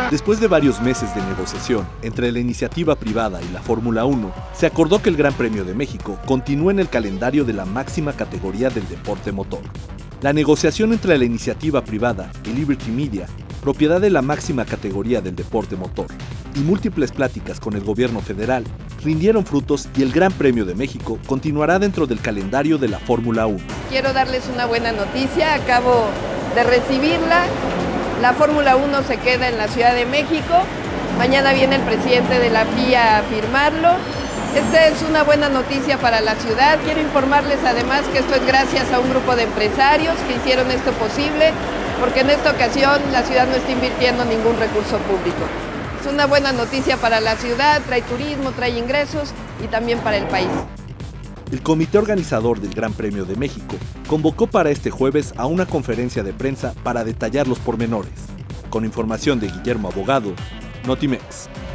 Después de varios meses de negociación entre la iniciativa privada y la Fórmula 1, se acordó que el Gran Premio de México continúe en el calendario de la máxima categoría del deporte motor. La negociación entre la iniciativa privada y Liberty Media, propiedad de la máxima categoría del deporte motor, y múltiples pláticas con el gobierno federal, rindieron frutos y el Gran Premio de México continuará dentro del calendario de la Fórmula 1. Quiero darles una buena noticia, acabo de recibirla. La Fórmula 1 se queda en la Ciudad de México. Mañana viene el presidente de la FIA a firmarlo. Esta es una buena noticia para la ciudad. Quiero informarles además que esto es gracias a un grupo de empresarios que hicieron esto posible, porque en esta ocasión la ciudad no está invirtiendo ningún recurso público. Es una buena noticia para la ciudad, trae turismo, trae ingresos y también para el país. El comité organizador del Gran Premio de México convocó para este jueves a una conferencia de prensa para detallar los pormenores. Con información de Guillermo Abogado, Notimex.